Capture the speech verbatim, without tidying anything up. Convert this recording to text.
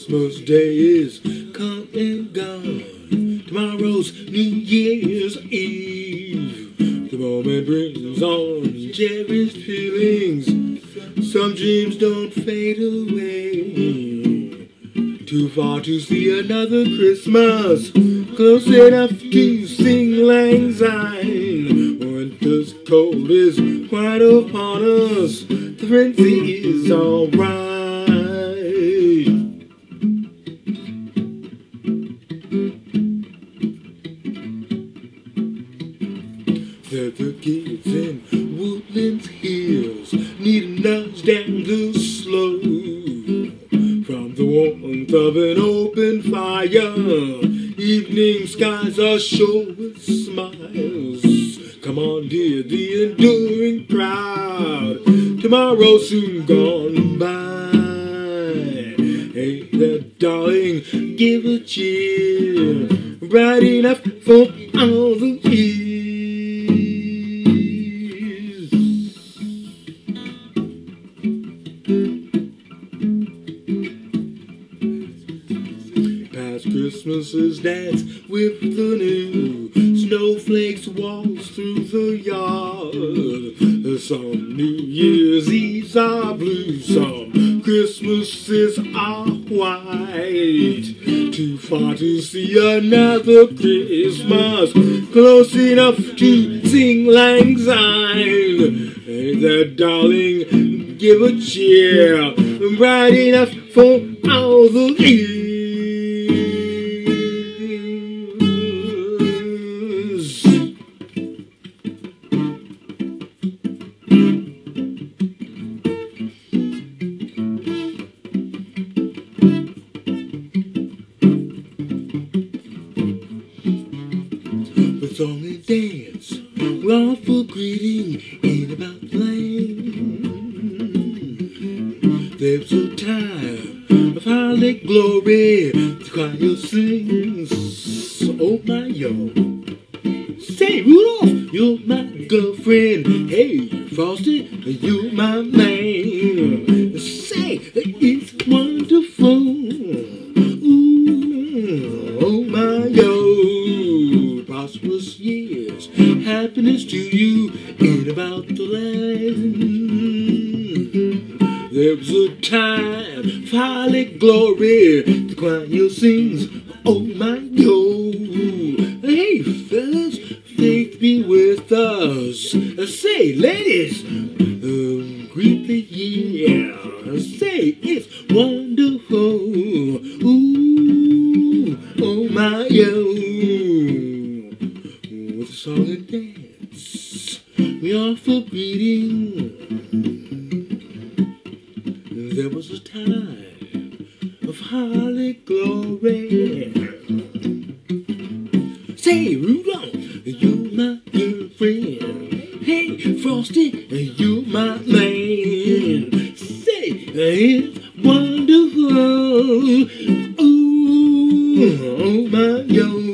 Christmas Day is come and gone. Tomorrow's New Year's Eve. The moment brings on cherished feelings. Some dreams don't fade away. Too far to see another Christmas. Close enough to sing lang syne. Winter's cold is quite upon us. The frenzy is alright. That the kids in Woodlands Hills need a nudge down the slope from the warmth of an open fire. Evening skies are sure with smiles. Come on, dear, the enduring crowd. Tomorrow's soon gone by. Hey there, darling, give a cheer. Bright enough for all the years. Past Christmases dance with the new. Snowflakes waltz through the yard. Some New Year's Eves are blue. Some Christmases are white. Too far to see another Christmas. Close enough to sing lang syne. Hey there, darling, give a cheer. Bright enough for all the years. The song and dance, we're all for greeting in about the land. There's a time of holiday glory, the choir sings, oh my yo. Say, Rudolph, you're my girlfriend. Hey, Frosty, you're my man. Say, it's wonderful. Ooh, oh my yo. Prosperous years, happiness to you in about the land. There's a time for holiday glory, the choir sings, oh my yo. Hey fellas, faith be with us. Say ladies, um, greet the year. Say it's wonderful. Ooh, oh my yo. With a song and dance, we are for greeting. There was a time of holiday glory. Say, Rudolph, you're my girlfriend. Hey, Frosty, you're my man. Say, it's wonderful. Ooh, oh my yo.